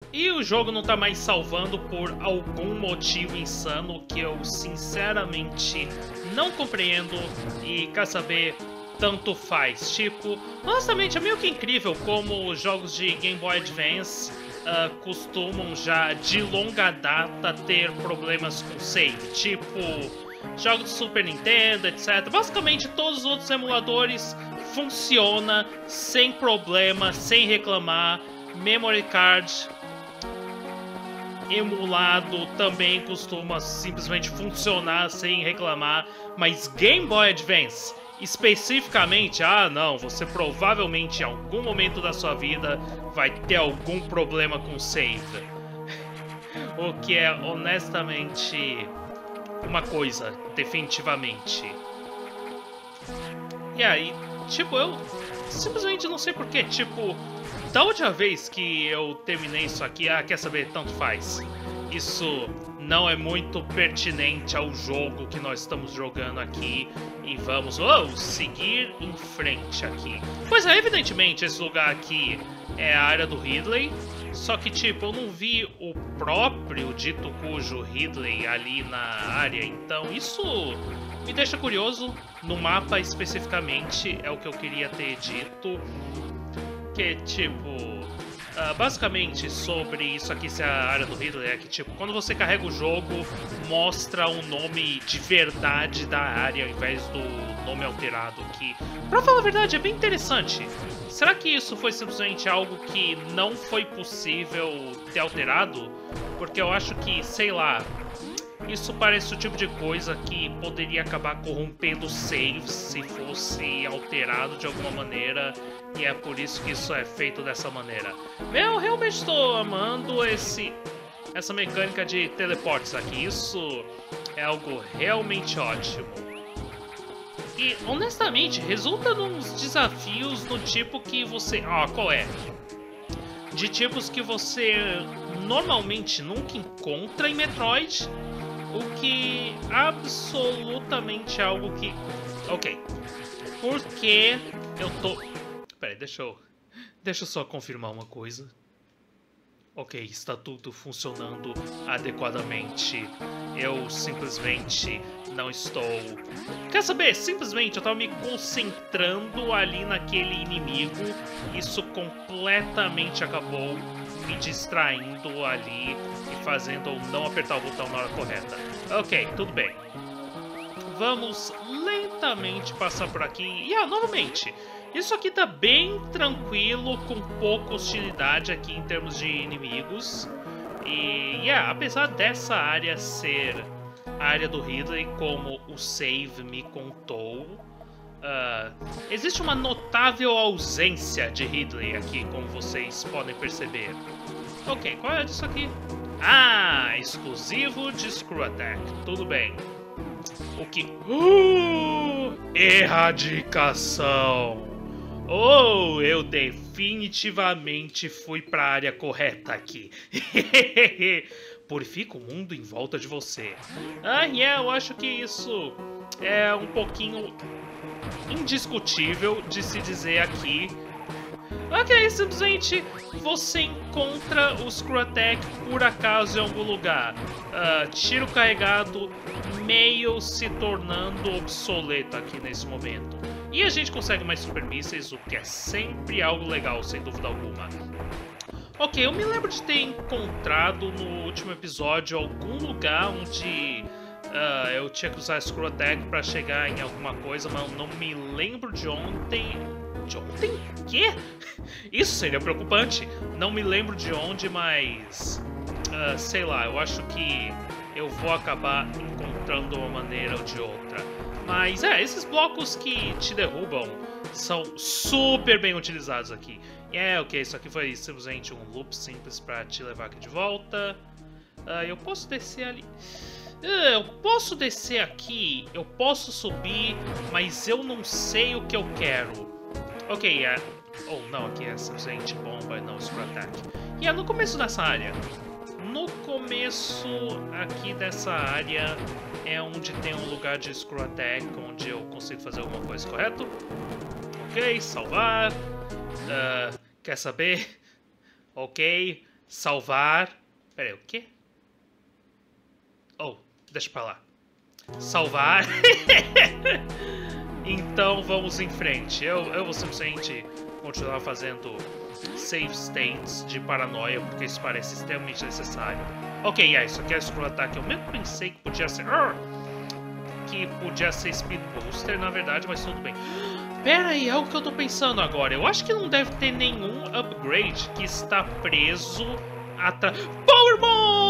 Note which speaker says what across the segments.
Speaker 1: E o jogo não tá mais salvando por algum motivo insano que eu sinceramente não compreendo e, quer saber, tanto faz. Tipo, honestamente é meio que incrível como os jogos de Game Boy Advance costumam já de longa data ter problemas com save. Tipo, jogos de Super Nintendo, etc. Basicamente todos os outros emuladores funcionam sem problema, sem reclamar. Memory card emulado também costuma simplesmente funcionar sem reclamar, mas Game Boy Advance, especificamente, não, você provavelmente em algum momento da sua vida vai ter algum problema com save. O que é honestamente uma coisa, definitivamente. E aí, tipo, eu simplesmente não sei porquê, tipo, da última vez que eu terminei isso aqui, quer saber, tanto faz. Isso não é muito pertinente ao jogo que nós estamos jogando aqui. E vamos, seguir em frente aqui. Pois é, evidentemente esse lugar aqui é a área do Ridley. Só que, tipo, eu não vi o próprio dito cujo Ridley ali na área. Então isso me deixa curioso. No mapa especificamente é o que eu queria ter dito. Que, tipo, basicamente sobre isso aqui ser a área do Ridley é que, tipo, quando você carrega o jogo, mostra o nome de verdade da área ao invés do nome alterado, que, pra falar a verdade, é bem interessante. Será que isso foi simplesmente algo que não foi possível ter alterado? Porque eu acho que, sei lá, isso parece o tipo de coisa que poderia acabar corrompendo saves se fosse alterado de alguma maneira, e é por isso que isso é feito dessa maneira. Eu realmente estou amando essa mecânica de teleportes aqui, isso é algo realmente ótimo. E, honestamente, resulta nos desafios no tipo que você... qual é? De tipos que você normalmente nunca encontra em Metroid. O que absolutamente é algo que... Ok. Porque eu tô... Peraí, deixa eu só confirmar uma coisa. Ok, está tudo funcionando adequadamente. Eu simplesmente não estou... Quer saber? Simplesmente eu tava me concentrando ali naquele inimigo. Isso completamente acabou me distraindo ali e fazendo eu não apertar o botão na hora correta. Ok, tudo bem. Vamos lentamente passar por aqui. E novamente, isso aqui tá bem tranquilo, com pouca hostilidade aqui em termos de inimigos. E, apesar dessa área ser a área do Ridley, como o save me contou, existe uma notável ausência de Ridley aqui, como vocês podem perceber. Ok, qual é disso aqui? Exclusivo de Screw Attack. Tudo bem. O que... erradicação. Eu definitivamente fui para a área correta aqui. Purifica o mundo em volta de você. Eu acho que isso é um pouquinho indiscutível de se dizer aqui. Ok, simplesmente você encontra o Screw Attack por acaso em algum lugar. Tiro carregado meio se tornando obsoleto aqui nesse momento. E a gente consegue mais super mísseis, o que é sempre algo legal, sem dúvida alguma. Ok, eu me lembro de ter encontrado no último episódio algum lugar onde eu tinha que usar Screw Attack para chegar em alguma coisa, mas eu não me lembro de ontem. De ontem? Quê? Isso seria preocupante. Não me lembro de onde, mas... sei lá, eu acho que eu vou acabar encontrando uma maneira ou de outra. Mas esses blocos que te derrubam são super bem utilizados aqui. Ok, isso aqui foi simplesmente um loop simples para te levar aqui de volta. Eu posso descer ali... eu posso descer aqui, eu posso subir, mas eu não sei o que eu quero. Ok, não, aqui é simplesmente bomba e não Screw Attack. No começo dessa área. No começo aqui dessa área é onde tem um lugar de Screw Attack, onde eu consigo fazer alguma coisa, correto? Ok, salvar. Quer saber? Ok, Salvar... Pera aí, o quê? Oh, deixa pra lá. Salvar. Então vamos em frente. Eu vou simplesmente continuar fazendo save states de paranoia, porque isso parece extremamente necessário. Ok, isso aqui é scroll attack. Eu mesmo pensei que podia ser... que podia ser speed booster, na verdade, mas tudo bem. Pera aí, é o que eu tô pensando agora. Eu acho que não deve ter nenhum upgrade que está preso atrás... Power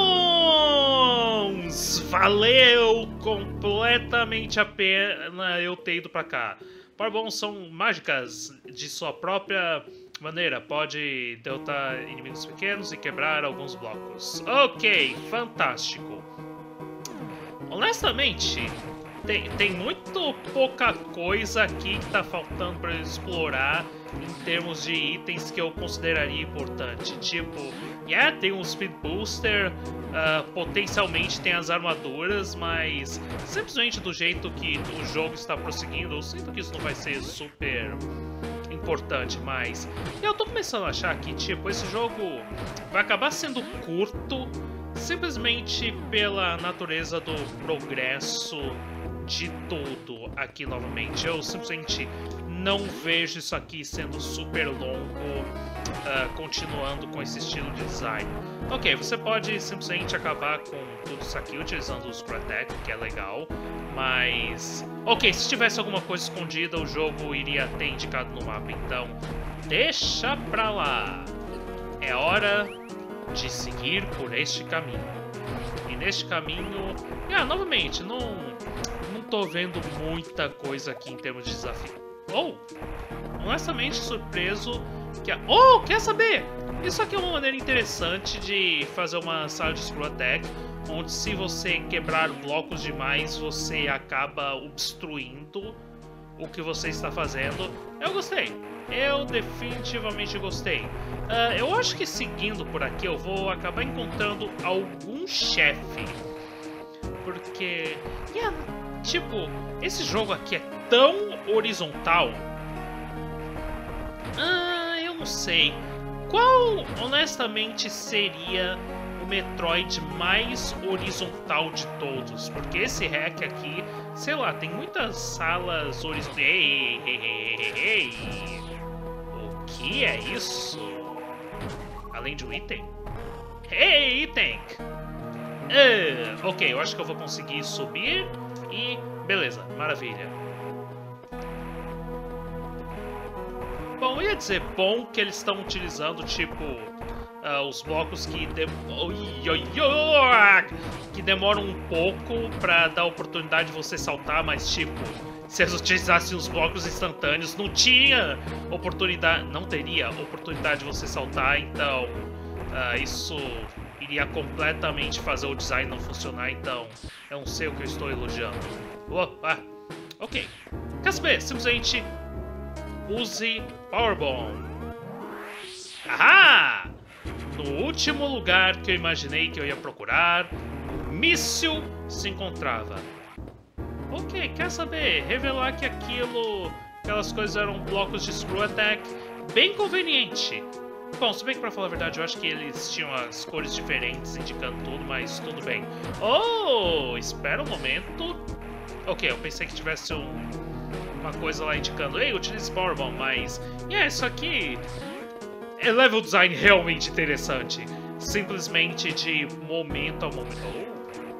Speaker 1: Bombs! Valeu completamente a pena eu ter ido pra cá. Power Bombs são mágicas de sua própria maneira. Pode derrotar inimigos pequenos e quebrar alguns blocos. Ok, fantástico. Honestamente... Tem muito pouca coisa aqui que tá faltando para explorar em termos de itens que eu consideraria importante. Tipo, tem um Speed Booster, potencialmente tem as armaduras, mas simplesmente do jeito que o jogo está prosseguindo, eu sinto que isso não vai ser super importante, mas eu tô começando a achar que, tipo, esse jogo vai acabar sendo curto simplesmente pela natureza do progresso de tudo aqui novamente. Eu simplesmente não vejo isso aqui sendo super longo, continuando com esse estilo de design. Ok, você pode simplesmente acabar com tudo isso aqui utilizando o Screw Attack, que é legal, mas... Ok, se tivesse alguma coisa escondida, o jogo iria ter indicado no mapa, então deixa pra lá. É hora de seguir por este caminho. E neste caminho... novamente, não tô vendo muita coisa aqui em termos de desafio. Honestamente surpreso que quer saber? Isso aqui é uma maneira interessante de fazer uma sala de Screw Attack, onde se você quebrar blocos demais, você acaba obstruindo o que você está fazendo. Eu gostei. Eu definitivamente gostei. Eu acho que seguindo por aqui eu vou acabar encontrando algum chefe. Porque... tipo, esse jogo aqui é tão horizontal. Eu não sei. Qual, honestamente, seria o Metroid mais horizontal de todos? Porque esse hack aqui, sei lá, tem muitas salas horizontais. Ei! O que é isso? Além de um item? Hey, item! Ok, eu acho que eu vou conseguir subir e... beleza, maravilha. Bom, eu ia dizer bom que eles estão utilizando, tipo, os blocos que demoram um pouco pra dar oportunidade de você saltar, mas, tipo, se eles utilizassem os blocos instantâneos, não tinha oportunidade, não teria oportunidade de você saltar, então isso iria completamente fazer o design não funcionar, então eu não sei o que eu estou elogiando. Ok. Quer saber? Simplesmente use Power Bomb. Ahá! No último lugar que eu imaginei que eu ia procurar, o míssil se encontrava. Ok, quer saber? Revelar que aquelas coisas eram blocos de Screw Attack, bem conveniente. Bom, se bem que pra falar a verdade, eu acho que eles tinham as cores diferentes indicando tudo, mas tudo bem. Espera um momento. Ok, eu pensei que tivesse uma coisa lá indicando, ei, utilize Power Bomb, mas... isso aqui é level design realmente interessante. Simplesmente de momento a momento.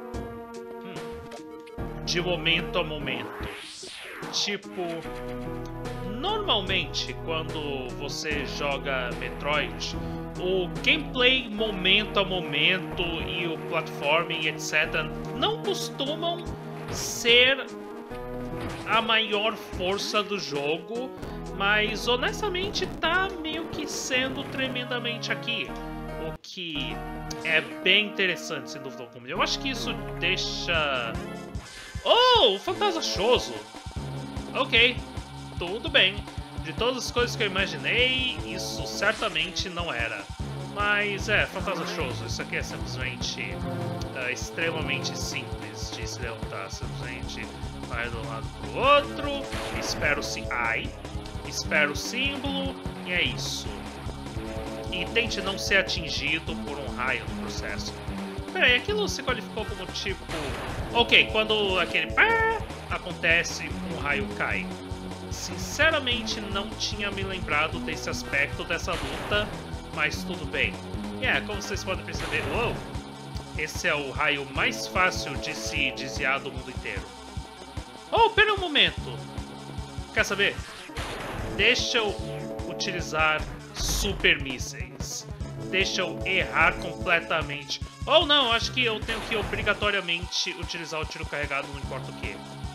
Speaker 1: De momento a momento. Tipo... Normalmente, quando você joga Metroid, o gameplay momento a momento e o platforming, etc., não costumam ser a maior força do jogo, mas honestamente tá meio que sendo tremendamente aqui, o que é bem interessante, sem dúvida alguma. Eu acho que isso deixa... o Fantasioso! Ok. Tudo bem. De todas as coisas que eu imaginei, isso certamente não era. Mas fantasioso. Isso aqui é simplesmente extremamente simples de se derrotar. Simplesmente vai de um lado pro outro, espera o símbolo e é isso. e tente não ser atingido por um raio no processo. Peraí, aquilo se qualificou como tipo... Ok, quando aquele pá acontece, um raio cai. Sinceramente, não tinha me lembrado desse aspecto dessa luta, mas tudo bem. Como vocês podem perceber, uou, esse é o raio mais fácil de se desviar do mundo inteiro. Oh, pera um momento. Quer saber? Deixa eu utilizar super mísseis. Deixa eu errar completamente. Ou não, acho que eu tenho que obrigatoriamente utilizar o tiro carregado, não importa o que.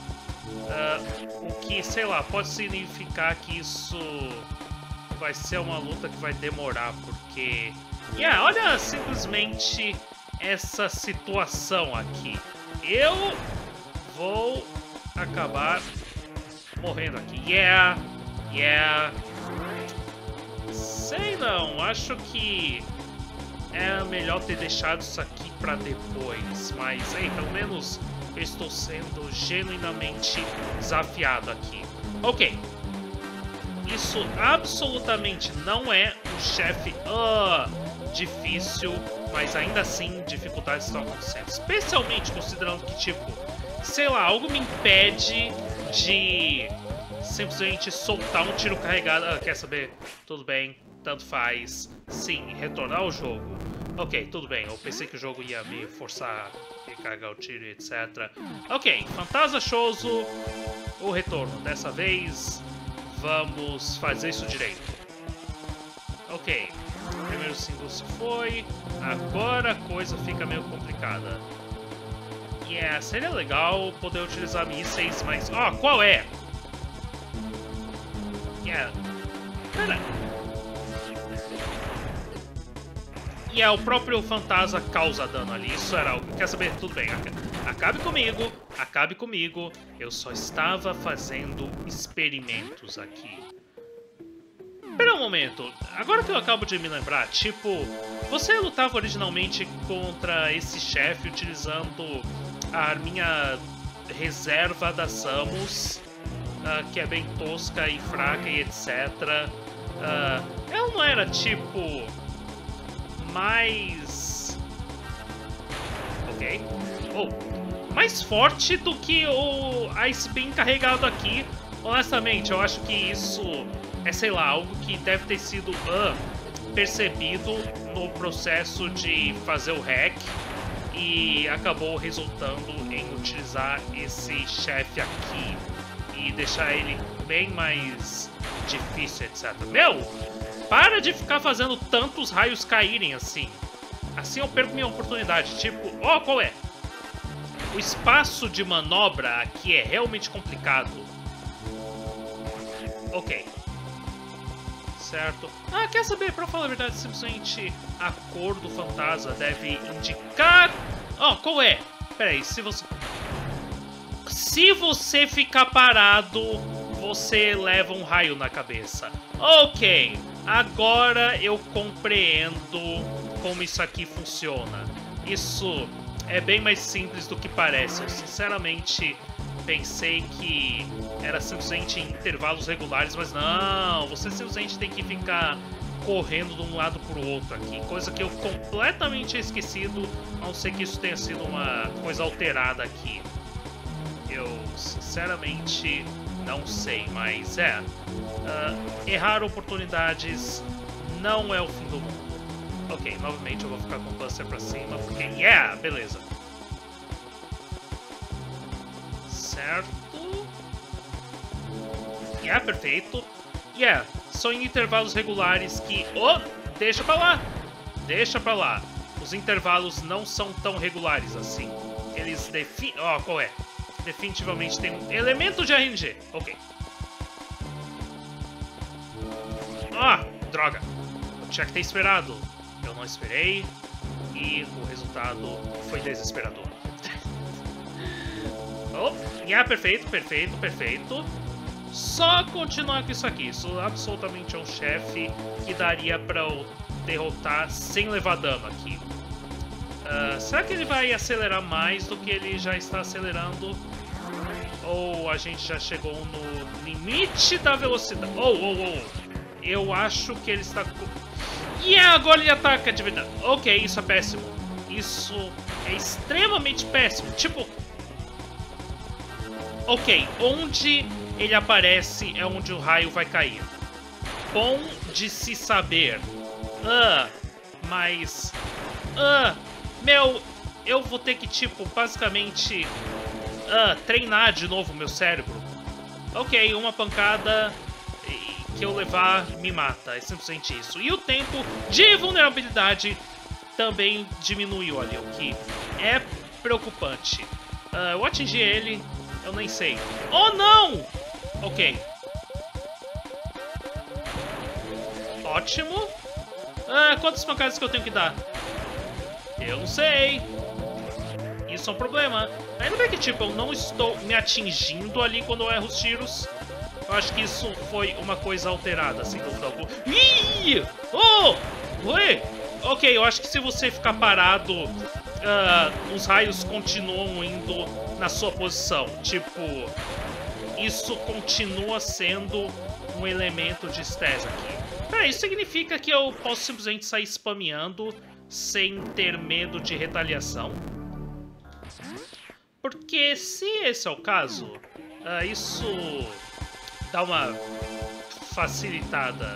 Speaker 1: O que, sei lá, pode significar que isso vai ser uma luta que vai demorar, porque... olha simplesmente essa situação aqui. Eu vou acabar morrendo aqui. Sei não, acho que é melhor ter deixado isso aqui pra depois, mas pelo menos eu estou sendo genuinamente desafiado aqui. Ok, isso absolutamente não é um chefe difícil, mas ainda assim dificuldades estão acontecendo, especialmente considerando que, tipo, sei lá, algo me impede de simplesmente soltar um tiro carregado. Quer saber? Tudo bem, tanto faz. Sim, retornar ao jogo. Ok, tudo bem. Eu pensei que o jogo ia me forçar a carregar o tiro, etc. Ok, Fantasioso, o retorno. Dessa vez, vamos fazer isso direito. Ok, o primeiro símbolo se foi. Agora a coisa fica meio complicada. Seria legal poder utilizar mísseis, mas... qual é? Pera. O próprio fantasma causa dano ali. Isso era algo... Quer saber? Tudo bem. Acabe comigo. Acabe comigo. Eu só estava fazendo experimentos aqui. Pera um momento. Agora que eu acabo de me lembrar, tipo... Você lutava originalmente contra esse chefe utilizando a arminha reserva da Samus, que é bem tosca e fraca e etc. Ela não era, tipo... mais... Ok. Mais forte do que o Ice Beam carregado aqui. Honestamente, eu acho que isso é, sei lá, algo que deve ter sido percebido no processo de fazer o hack e acabou resultando em utilizar esse chefe aqui e deixar ele bem mais difícil, etc. Meu! Para de ficar fazendo tantos raios caírem assim. Assim eu perco minha oportunidade. Tipo, qual é? O espaço de manobra aqui é realmente complicado. Ok. Certo. Quer saber? Pra falar a verdade, simplesmente a cor do fantasma deve indicar... qual é? Peraí, se você ficar parado, você leva um raio na cabeça. Ok. Agora eu compreendo como isso aqui funciona. Isso é bem mais simples do que parece. Eu sinceramente pensei que era simplesmente em intervalos regulares, mas não. Você simplesmente tem que ficar correndo de um lado para o outro aqui. Coisa que eu completamente tinha esquecido, a não ser que isso tenha sido uma coisa alterada aqui. Eu sinceramente... não sei, mas errar oportunidades não é o fim do mundo. Ok, novamente eu vou ficar com o Buster pra cima, porque... beleza. Certo. Perfeito. São em intervalos regulares que... deixa pra lá. Deixa pra lá. Os intervalos não são tão regulares assim. Eles definem... qual é? Definitivamente tem um elemento de RNG. Ok. Droga. Eu tinha que ter esperado. Eu não esperei. E o resultado foi desesperador. Perfeito, perfeito, perfeito. Só continuar com isso aqui. Isso absolutamente é um chefe que daria pra eu derrotar sem levar dano aqui. Será que ele vai acelerar mais do que ele já está acelerando? Ou a gente já chegou no limite da velocidade? Eu acho que ele está... E agora ele ataca de verdade. Ok, isso é péssimo. Isso é extremamente péssimo. Tipo... Ok, onde ele aparece é onde o raio vai cair. Bom de se saber. Mas... meu, eu vou ter que, tipo, basicamente... treinar de novo meu cérebro. Ok, uma pancada que eu levar me mata. É simplesmente isso. E o tempo de vulnerabilidade também diminuiu ali, o que é preocupante. Eu atingi ele, eu nem sei. Oh, não! Ok. Ótimo. Quantas pancadas que eu tenho que dar? Eu não sei. Isso é um problema. Ainda bem que, tipo, eu não estou me atingindo ali quando eu erro os tiros. Eu acho que isso foi uma coisa alterada, sem dúvida alguma. Ih! Oh! Oi! Ok, eu acho que se você ficar parado, os raios continuam indo na sua posição. Tipo, isso continua sendo um elemento de estresse aqui. Peraí, isso significa que eu posso simplesmente sair spameando sem ter medo de retaliação? Porque se esse é o caso, isso dá uma facilitada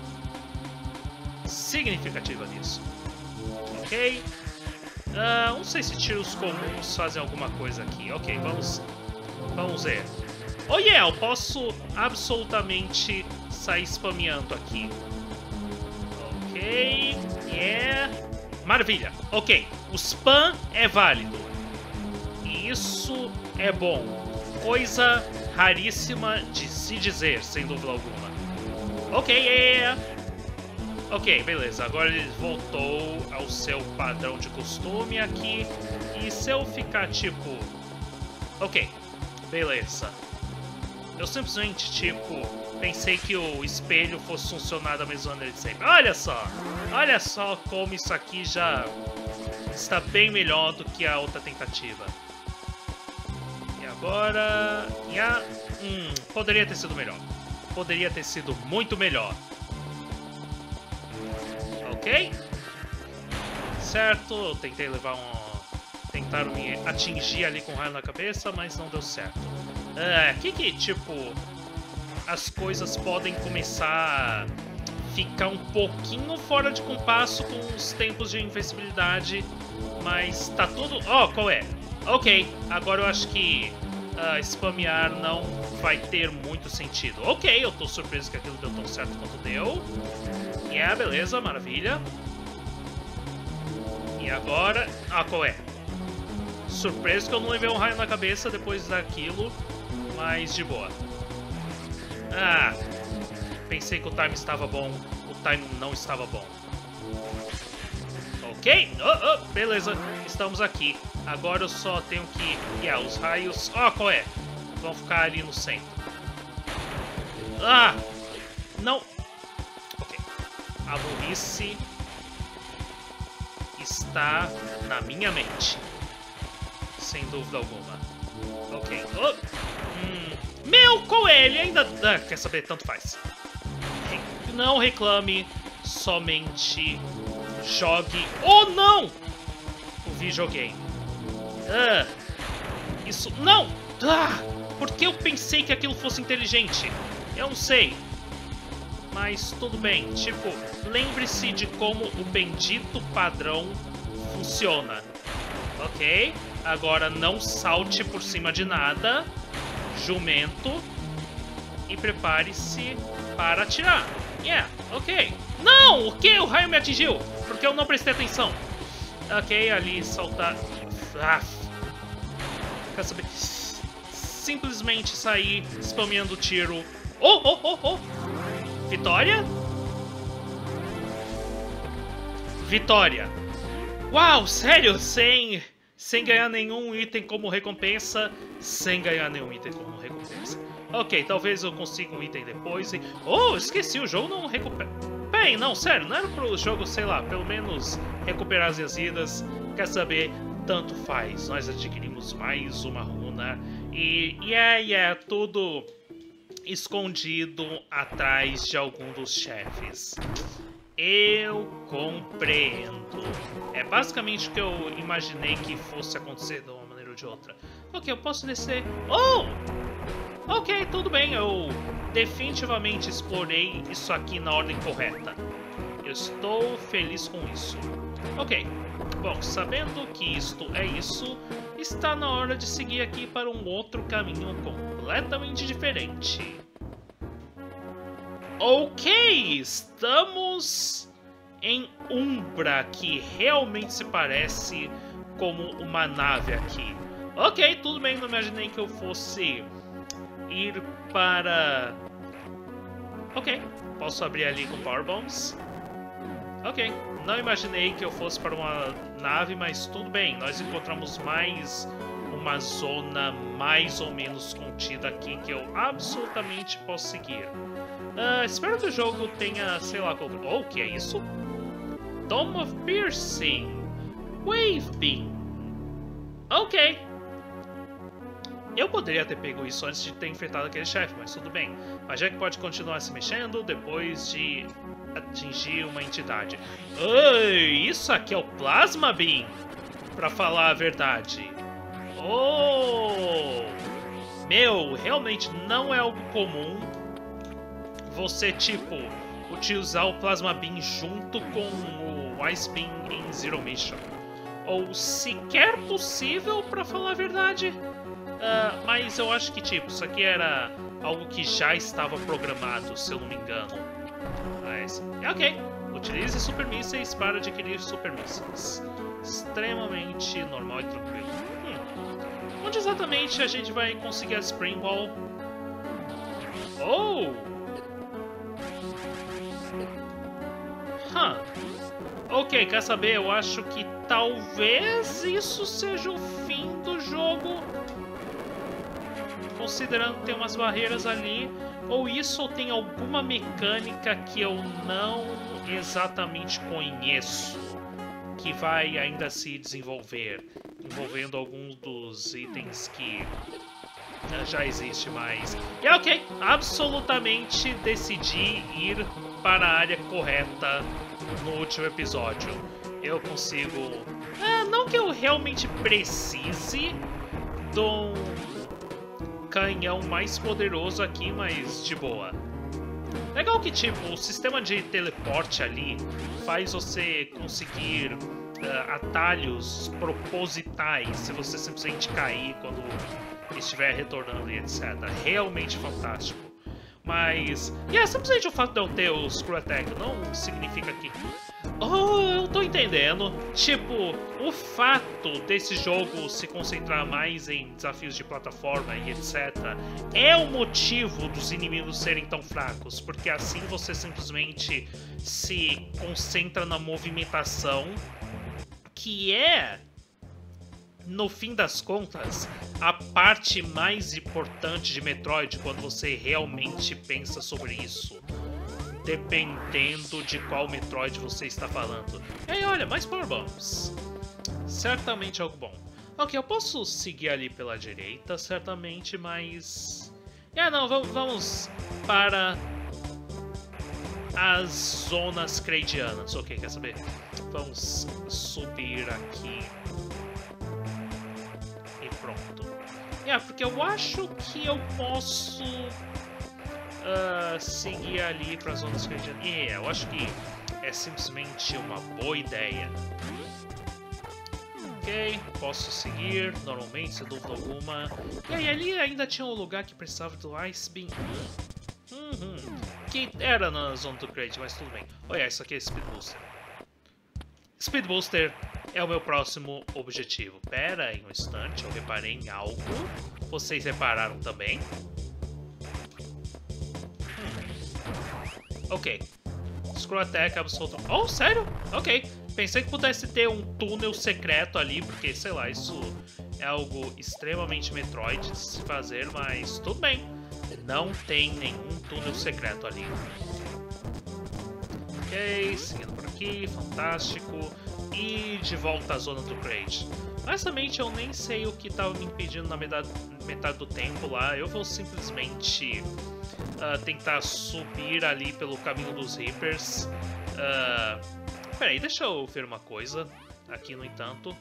Speaker 1: significativa nisso. Ok? Não sei se tiros comuns fazem alguma coisa aqui. Ok, vamos ver. Oh yeah, eu posso absolutamente sair spameando aqui. Ok, yeah. Maravilha, ok. O spam é válido. E isso é bom. Coisa raríssima de se dizer, sem dúvida alguma. Ok, yeah. Ok, beleza. Agora ele voltou ao seu padrão de costume aqui. E se eu ficar tipo... Ok, beleza. Eu simplesmente, tipo, pensei que o espelho fosse funcionar da mesma maneira de sempre. Olha só como isso aqui já está bem melhor do que a outra tentativa. E agora... poderia ter sido melhor. Poderia ter sido muito melhor. Ok? Certo, eu tentei levar tentaram me atingir ali com um raio na cabeça, mas não deu certo. Que tipo, as coisas podem começar a ficar um pouquinho fora de compasso com os tempos de invencibilidade, mas tá tudo... Oh, qual é? Ok, agora eu acho que spamear não vai ter muito sentido. Ok, eu tô surpreso que aquilo deu tão certo quanto deu. Beleza, maravilha. E agora... qual é? Surpreso que eu não levei um raio na cabeça depois daquilo, mas de boa. Pensei que o time estava bom, o time não estava bom. Ok, beleza, estamos aqui. Agora eu só tenho que... os raios... qual é? Vão ficar ali no centro. Não. Ok. A burrice está na minha mente. Sem dúvida alguma. Ok. Meu, qual é? Ele ainda... quer saber? Tanto faz. Não reclame. Somente jogue... Oh, não! O videogame. Isso... Não! Por que eu pensei que aquilo fosse inteligente? Eu não sei. Mas tudo bem. Tipo, lembre-se de como o bendito padrão funciona. Ok? Agora não salte por cima de nada. Jumento. E prepare-se para atirar. Ok. Não! O que? O raio me atingiu. Porque eu não prestei atenção. Ok, ali saltar. Quer saber? Simplesmente sair spameando o tiro. Oh! Vitória? Vitória. Uau, sério? Sem ganhar nenhum item como recompensa. Ok, talvez eu consiga um item depois. Esqueci, o jogo não recupera... Bem, não, sério, não era pro jogo, sei lá, pelo menos recuperar as minhas vidas. Quer saber? Tanto faz. Nós adquirimos mais uma runa. E tudo escondido atrás de algum dos chefes. Eu compreendo. É basicamente o que eu imaginei que fosse acontecer de uma maneira ou de outra. Ok, eu posso descer... Oh! Ok, tudo bem, eu definitivamente explorei isso aqui na ordem correta. Eu estou feliz com isso. Ok, bom, sabendo que isto é isso, está na hora de seguir aqui para um outro caminho completamente diferente. Ok, estamos em Umbra, que realmente se parece como uma nave aqui. Ok, tudo bem, não imaginei que eu fosse ir para... Ok, posso abrir ali com Power Bombs. Ok, não imaginei que eu fosse para uma nave, mas tudo bem. Nós encontramos mais uma zona mais ou menos contida aqui que eu absolutamente posso seguir. Espero que o jogo tenha, sei lá, oh, que é isso? Dome of Piercing, Wave Beam. Ok. Eu poderia ter pego isso antes de ter enfrentado aquele chefe, mas tudo bem. Mas já que pode continuar se mexendo depois de atingir uma entidade. Ei, isso aqui é o Plasma Beam, pra falar a verdade. Oh! Meu, realmente não é algo comum você, tipo, utilizar o Plasma Beam junto com o Ice Beam em Zero Mission. Ou sequer possível, pra falar a verdade. Mas eu acho que, tipo, isso aqui era algo que já estava programado, se eu não me engano. Mas, ok. Utilize Super Mísseis para adquirir Super Mísseis. Extremamente normal e tranquilo. Onde exatamente a gente vai conseguir a Spring Ball? Oh! Ok, quer saber? Eu acho que talvez isso seja o fim do jogo. Considerando que tem umas barreiras ali. Ou isso ou tem alguma mecânica que eu não exatamente conheço, que vai ainda se desenvolver, envolvendo alguns dos itens que já existe mais. E ok, absolutamente decidi ir para a área correta no último episódio. Eu consigo... não que eu realmente precise de um canhão mais poderoso aqui, mas de boa. Legal que, tipo, o sistema de teleporte ali faz você conseguir atalhos propositais se você simplesmente cair quando estiver retornando e etc. Realmente fantástico. Mas, simplesmente o fato de eu ter o Screw Attack não significa que... Oh, eu tô entendendo. Tipo, o fato desse jogo se concentrar mais em desafios de plataforma e etc. é o motivo dos inimigos serem tão fracos, porque assim você simplesmente se concentra na movimentação, que é, no fim das contas, a parte mais importante de Metroid quando você realmente pensa sobre isso. Dependendo de qual Metroid você está falando. E aí, olha, mais Power Bombs. Certamente algo bom. Ok, eu posso seguir ali pela direita, certamente, mas... não, vamos para as zonas creidianas. Ok, quer saber? Vamos subir aqui. E pronto. Porque eu acho que eu posso... seguir ali para as zonas creidianas. Eu acho que é simplesmente uma boa ideia. Ok, posso seguir normalmente, sem dúvida alguma. E aí, ali ainda tinha um lugar que precisava do Ice Beam. Que era na zona do Crate, mas tudo bem. Olha, isso aqui é Speed Booster. Speed Booster é o meu próximo objetivo. Pera aí um instante, eu reparei em algo. Vocês repararam também? Ok. Screw Attack absoluto. Oh, sério? Ok. Pensei que pudesse ter um túnel secreto ali, porque, sei lá, isso é algo extremamente Metroid de se fazer, mas tudo bem. Não tem nenhum túnel secreto ali. Ok, seguindo por aqui, fantástico. E de volta à zona do Crate. Honestamente, eu nem sei o que estava me impedindo na metade do tempo lá. Eu vou simplesmente tentar subir ali pelo caminho dos Reapers. Peraí, deixa eu ver uma coisa aqui, no entanto.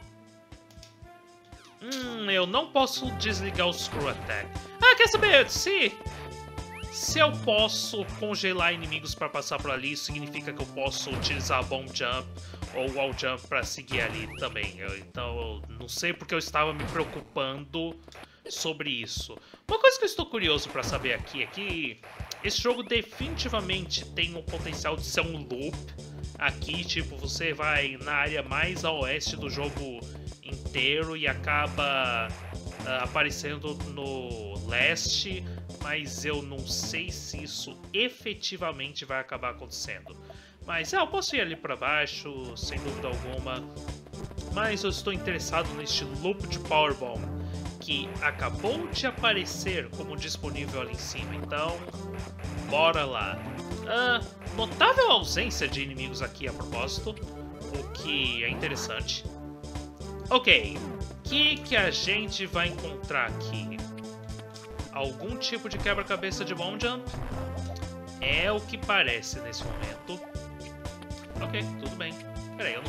Speaker 1: Eu não posso desligar o Screw Attack. Quer saber? Se eu posso congelar inimigos para passar por ali, isso significa que eu posso utilizar Bomb Jump ou Wall Jump para seguir ali também. Então, eu não sei porque eu estava me preocupando sobre isso. Uma coisa que eu estou curioso para saber aqui é que esse jogo definitivamente tem o potencial de ser um loop. Aqui, tipo, você vai na área mais a oeste do jogo inteiro e acaba aparecendo no leste, mas eu não sei se isso efetivamente vai acabar acontecendo. Mas eu posso ir ali para baixo, sem dúvida alguma. Mas eu estou interessado neste loop de Powerbomb, que acabou de aparecer como disponível ali em cima, então bora lá. Notável ausência de inimigos aqui a propósito, o que é interessante. Ok, o que a gente vai encontrar aqui? Algum tipo de quebra-cabeça de Bomb Jump? É o que parece nesse momento. Ok, tudo bem. Peraí, eu não...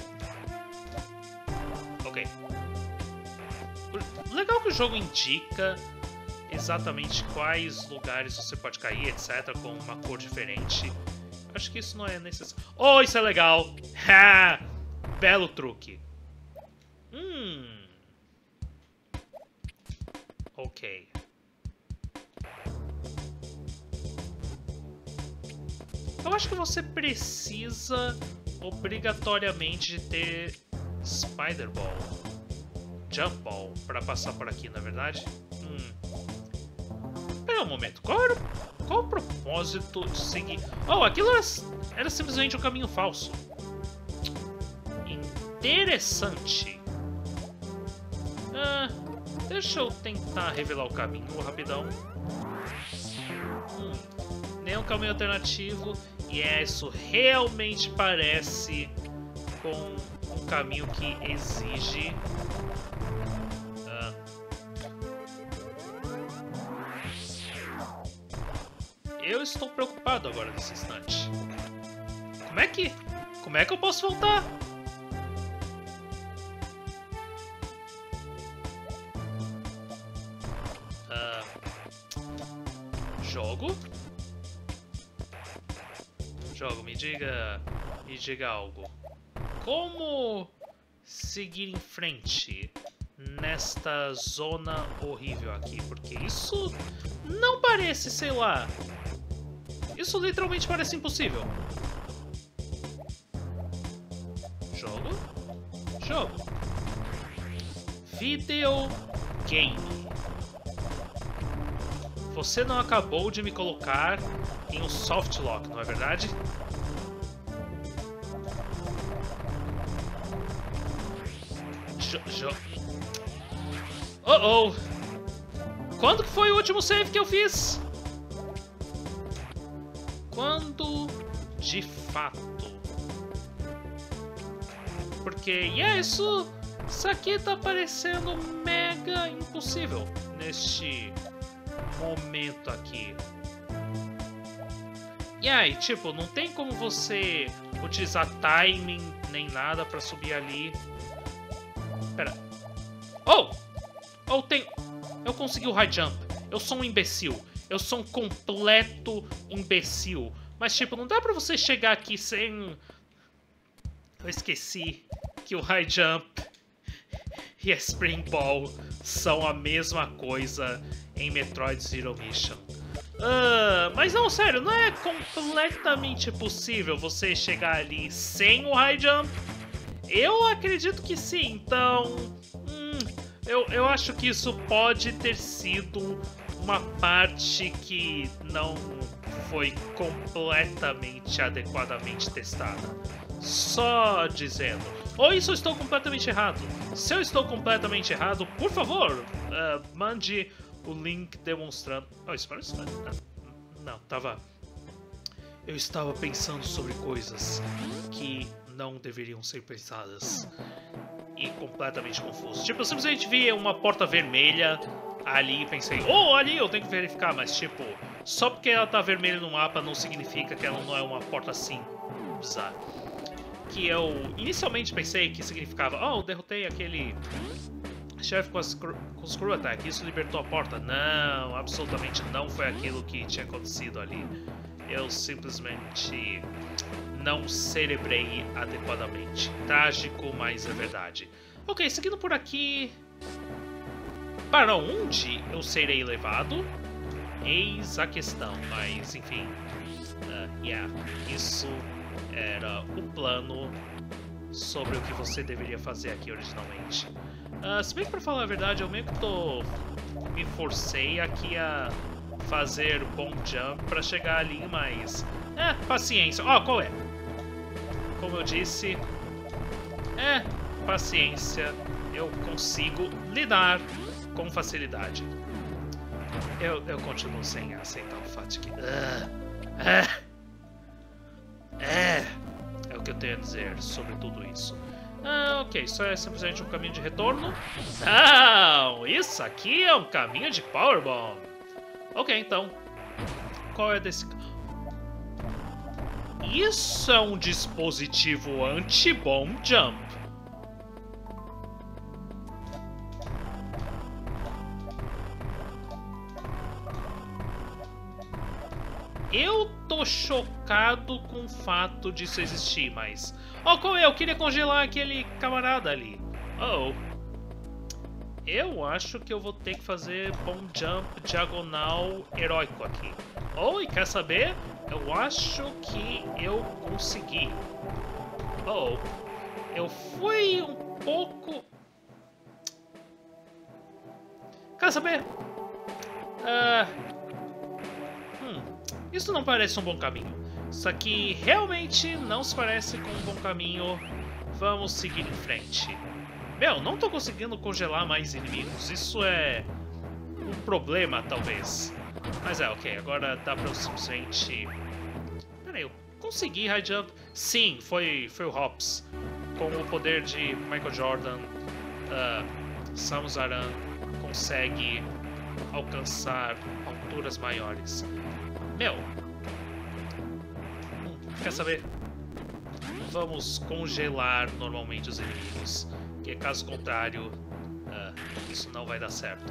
Speaker 1: Ok. Legal que o jogo indica exatamente quais lugares você pode cair, etc, com uma cor diferente. Acho que isso não é necessário. Oh, isso é legal! Ha! Belo truque. Ok. Eu acho que você precisa obrigatoriamente de ter Spider Ball, Jump Ball, para passar por aqui, na verdade. Pera um momento, qual o propósito de seguir? Oh, aquilo era simplesmente um caminho falso. Interessante. Deixa eu tentar revelar o caminho rapidão. Nenhum caminho alternativo. E isso realmente parece com um caminho que exige... Eu estou preocupado agora nesse instante. Como é que eu posso voltar? Jogo, me diga algo. Como seguir em frente nesta zona horrível aqui? Porque isso não parece, sei lá. Isso literalmente parece impossível. Jogo. Video game. Você não acabou de me colocar em um soft lock, não é verdade? Oh! Quando que foi o último save que eu fiz? Quando de fato? Porque, isso aqui tá parecendo mega impossível neste momento aqui. E aí, tipo, não tem como você utilizar timing nem nada pra subir ali. Pera. Tem... Eu consegui o high jump. Eu sou um imbecil. Eu sou um completo imbecil. Mas, tipo, não dá pra você chegar aqui sem... Eu esqueci que o high jump e a Spring Ball são a mesma coisa em Metroid Zero Mission. Mas não, sério, não é completamente possível você chegar ali sem o high jump? Eu acredito que sim, então... Eu acho que isso pode ter sido uma parte que não foi completamente adequadamente testada. Só dizendo. Ou isso eu estou completamente errado? Se eu estou completamente errado, por favor, mande o link demonstrando... Oh, isso parece... Não, tava... Eu estava pensando sobre coisas que não deveriam ser pensadas. E completamente confuso. Tipo, eu simplesmente vi uma porta vermelha ali e pensei, ali eu tenho que verificar, mas tipo, só porque ela tá vermelha no mapa não significa que ela não é uma porta assim. Kobza, que eu inicialmente pensei que significava, oh, derrotei aquele chefe com os Screw Attack, isso libertou a porta. Não, absolutamente não foi aquilo que tinha acontecido ali. Eu simplesmente não cerebrei adequadamente. Trágico, mas é verdade. Ok, seguindo por aqui... Para onde eu serei levado? Eis a questão, mas enfim... isso era o plano sobre o que você deveria fazer aqui originalmente. Se bem que, pra falar a verdade, eu meio que me forcei aqui a fazer bom jump pra chegar ali, mas... paciência. Ó, qual é? Como eu disse... paciência. Eu consigo lidar com facilidade. Eu continuo sem aceitar o fato de que... É o que eu tenho a dizer sobre tudo isso. Ok, isso é simplesmente um caminho de retorno? Não, isso aqui é um caminho de Powerbomb. Ok, então, qual é desse... Isso é um dispositivo anti-bomb jump. Eu tô chocado com o fato disso existir, mas... Oh, qual é? Eu queria congelar aquele camarada ali. Oh. Eu acho que eu vou ter que fazer bomb jump diagonal heróico aqui. Oh, e quer saber? Eu acho que eu consegui. Oh. Eu fui um pouco... Quer saber? Isso não parece um bom caminho. Isso aqui realmente não se parece com um bom caminho. Vamos seguir em frente. Meu, não tô conseguindo congelar mais inimigos. Isso é um problema, talvez. Mas ok. Agora dá pra eu simplesmente... Pera aí, eu consegui high jump? Sim, foi o Hops. Com o poder de Michael Jordan, Samus Aran consegue alcançar alturas maiores. Meu, quer saber? Vamos congelar normalmente os inimigos, porque caso contrário, isso não vai dar certo.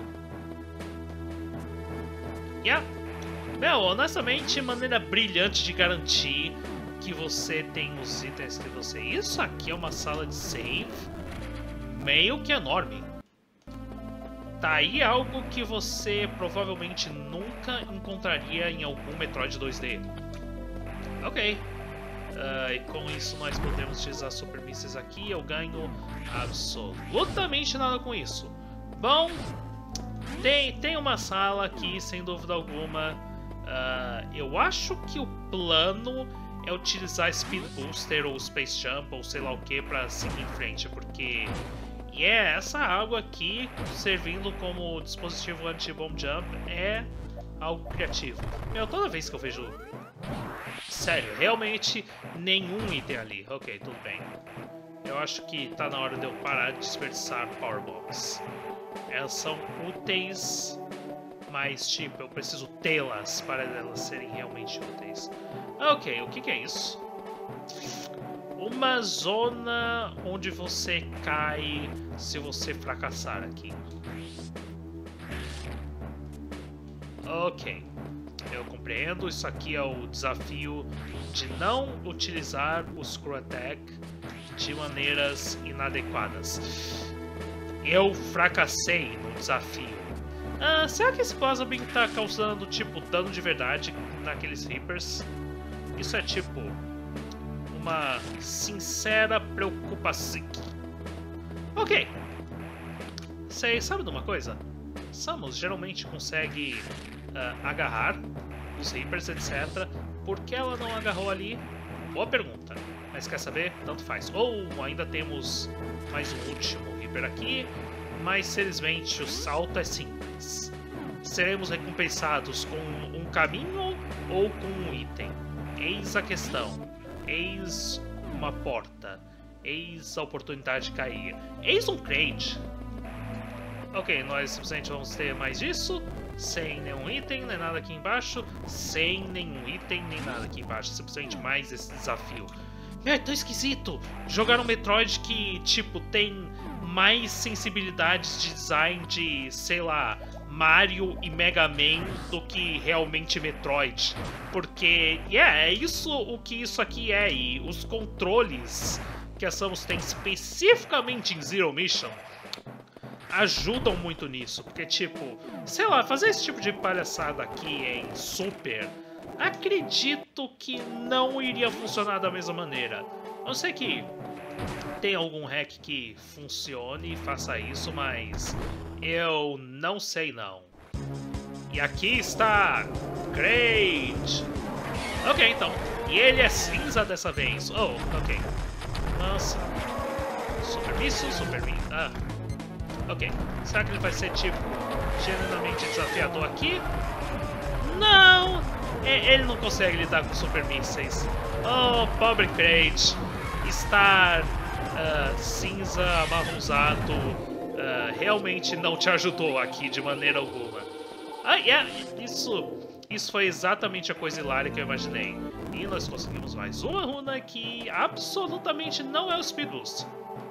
Speaker 1: Meu, honestamente, maneira brilhante de garantir que você tem os itens que você... Isso aqui é uma sala de save meio que enorme. Tá aí algo que você provavelmente nunca encontraria em algum Metroid 2D. Ok. E com isso nós podemos utilizar Super Mísseis aqui. Eu ganho absolutamente nada com isso. Bom, tem uma sala aqui, sem dúvida alguma. Eu acho que o plano é utilizar Speed Booster ou Space Jump ou sei lá o que pra seguir em frente, porque... essa água aqui, servindo como dispositivo anti-bomb jump, é algo criativo. Meu, toda vez que eu vejo... Sério, realmente nenhum item ali. Ok, tudo bem. Eu acho que tá na hora de eu parar de desperdiçar Power Bombs. Elas são úteis, mas tipo, eu preciso tê-las para elas serem realmente úteis. Ok, o que é isso? Uma zona onde você cai se você fracassar aqui. Ok, eu compreendo. Isso aqui é o desafio de não utilizar o Screw Attack de maneiras inadequadas. Eu fracassei no desafio. Será que esse Plasma Beam tá causando tipo dano de verdade naqueles Reapers? Isso é tipo... uma sincera preocupação. Ok. Você sabe de uma coisa? Samus geralmente consegue agarrar os Reapers, etc. Por que ela não agarrou ali? Boa pergunta. Mas quer saber? Tanto faz. Ou ainda temos mais um último Reaper aqui. Mas felizmente o salto é simples. Seremos recompensados com um caminho ou com um item? Eis a questão. Eis uma porta. Eis a oportunidade de cair. Eis um crate. Ok, nós simplesmente vamos ter mais disso. Sem nenhum item, nem nada aqui embaixo. Sem nenhum item, nem nada aqui embaixo. Simplesmente mais esse desafio. É tão esquisito jogar um Metroid que, tipo, tem mais sensibilidades de design de, sei lá, Mario e Mega Man do que realmente Metroid. Porque, é isso o que isso aqui é. E os controles que a Samus tem especificamente em Zero Mission ajudam muito nisso. Porque, tipo, sei lá, fazer esse tipo de palhaçada aqui em Super, acredito que não iria funcionar da mesma maneira. Eu sei que tem algum hack que funcione e faça isso, mas eu não sei não. E aqui está Great. Ok, então. E ele é cinza dessa vez. Oh, ok. Nossa. Super Missile, Super Missile. Ah. Ok. Será que ele vai ser, tipo, genuinamente desafiador aqui? Não! Ele não consegue lidar com Super Mísseis. Oh, pobre Great. Estar cinza, amarronzado, realmente não te ajudou aqui de maneira alguma. Isso foi exatamente a coisa hilária que eu imaginei. E nós conseguimos mais uma runa que absolutamente não é o Speed Boost.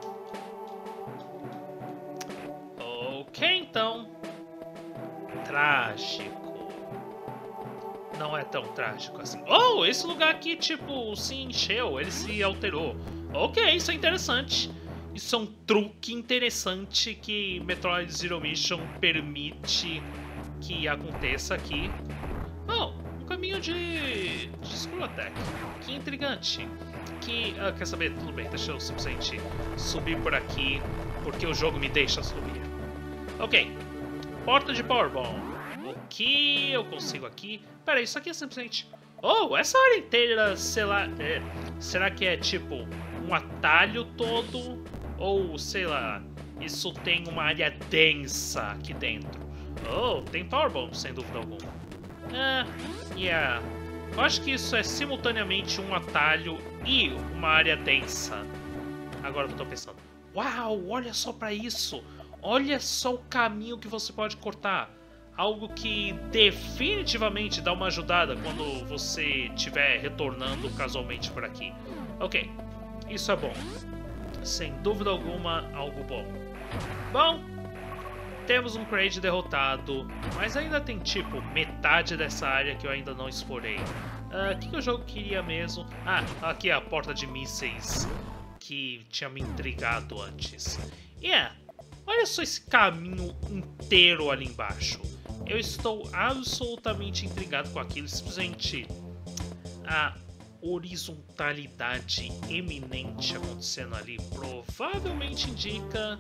Speaker 1: Ok, então. Trágico. Não é tão trágico assim. Oh, esse lugar aqui, tipo, se encheu, ele se alterou. Ok, isso é interessante. Isso é um truque interessante que Metroid Zero Mission permite que aconteça aqui. Oh, um caminho de Skulltech. Que intrigante. Quer saber? Tudo bem, deixa eu simplesmente subir por aqui, porque o jogo me deixa subir. Ok. Porta de Powerbomb. O que eu consigo aqui? Pera, isso aqui é simplesmente... Oh, essa área inteira, sei lá... será que é tipo um atalho todo? Ou, sei lá, isso tem uma área densa aqui dentro? Oh, tem Powerbomb, sem dúvida alguma. Yeah. Eu acho que isso é simultaneamente um atalho e uma área densa. Agora que eu tô pensando. Uau, olha só pra isso! Olha só o caminho que você pode cortar. Algo que definitivamente dá uma ajudada quando você estiver retornando casualmente por aqui. Ok, isso é bom. Sem dúvida alguma, algo bom. Bom, temos um Kraid derrotado, mas ainda tem tipo metade dessa área que eu ainda não explorei. O que o jogo queria mesmo? Ah, aqui é a porta de mísseis que tinha me intrigado antes. Olha só esse caminho inteiro ali embaixo. Eu estou absolutamente intrigado com aquilo. Simplesmente a horizontalidade eminente acontecendo ali provavelmente indica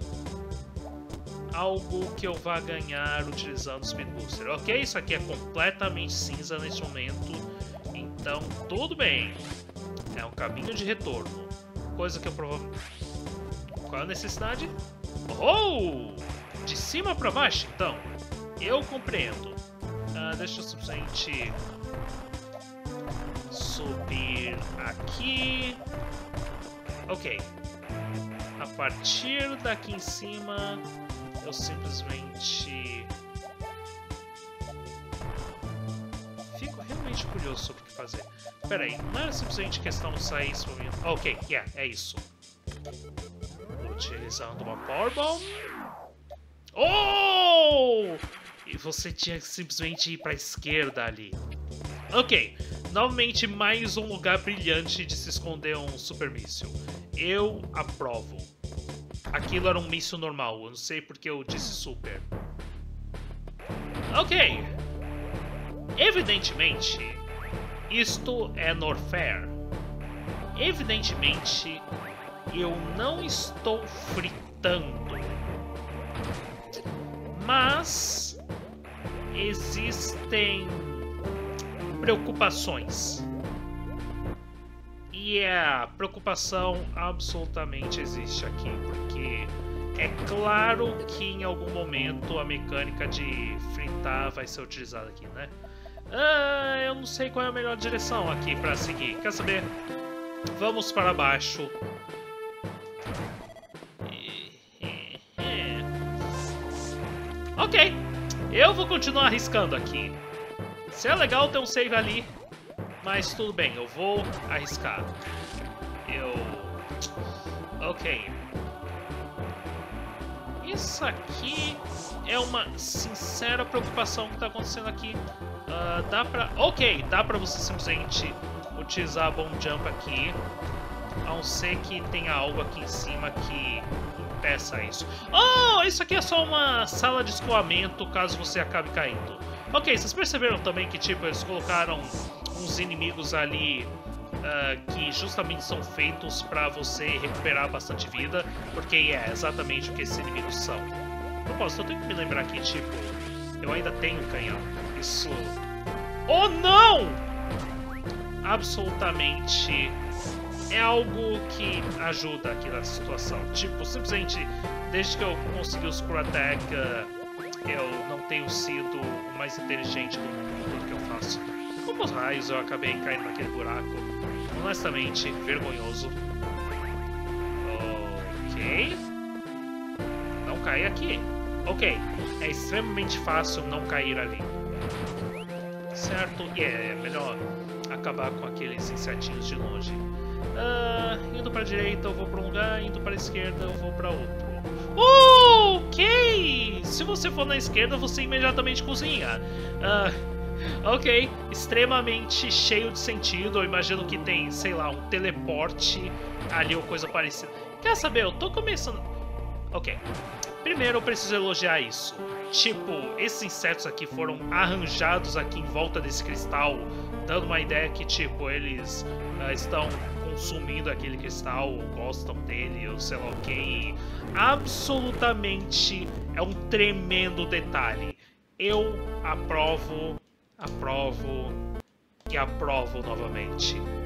Speaker 1: algo que eu vá ganhar utilizando o Speed Booster. Ok, isso aqui é completamente cinza neste momento, então tudo bem. É um caminho de retorno. Coisa que eu provavelmente... Qual a necessidade? Oh! De cima para baixo, então. Eu compreendo. Deixa eu simplesmente subir aqui. Ok. A partir daqui em cima, eu simplesmente fico realmente curioso sobre o que fazer. Pera aí, não era simplesmente questão de sair esse momento. Ok, é isso. Utilizando uma Powerbomb. Oh! E você tinha que simplesmente ir para a esquerda ali. Ok, novamente mais um lugar brilhante de se esconder um Super Míssil. Eu aprovo. Aquilo era um míssil normal, eu não sei porque eu disse super. Ok. Evidentemente, isto é Norfair. Evidentemente, eu não estou fritando. Mas existem preocupações. E a preocupação absolutamente existe aqui, porque é claro que em algum momento a mecânica de fritar vai ser utilizada aqui, né? Eu não sei qual é a melhor direção aqui para seguir. Quer saber? Vamos para baixo. Ok, eu vou continuar arriscando aqui. Se é legal ter um save ali, mas tudo bem, eu vou arriscar. Ok. Isso aqui é uma sincera preocupação que tá acontecendo aqui. Dá pra... Ok, dá pra você simplesmente utilizar a Bomb Jump aqui. A não ser que tenha algo aqui em cima que impeça isso. Oh, isso aqui é só uma sala de escoamento caso você acabe caindo. Ok, vocês perceberam também que tipo, eles colocaram uns inimigos ali que justamente são feitos pra você recuperar bastante vida, porque é exatamente o que esses inimigos são. Propósito, eu tenho que me lembrar que tipo, eu ainda tenho canhão. Isso... Oh não! Absolutamente é algo que ajuda aqui na situação. Tipo, simplesmente, desde que eu consegui o Screw Attack, eu não tenho sido o mais inteligente do mundo em tudo que eu faço. Como os raios eu acabei caindo naquele buraco. Honestamente, vergonhoso. Ok. Não cair aqui. Ok. É extremamente fácil não cair ali. Certo? E é melhor acabar com aqueles insetinhos de longe. Indo pra direita eu vou pra um lugar, indo pra esquerda eu vou pra outro. Ok! Se você for na esquerda, você imediatamente cozinha. Ok, extremamente cheio de sentido. Eu imagino que tem, sei lá, um teleporte ali ou coisa parecida. Quer saber? Eu tô começando... Ok. Primeiro eu preciso elogiar isso. Tipo, esses insetos aqui foram arranjados aqui em volta desse cristal, dando uma ideia que, tipo, eles estão consumindo aquele cristal, ou gostam dele, ou sei lá o que. Absolutamente é um tremendo detalhe. Eu aprovo e aprovo novamente.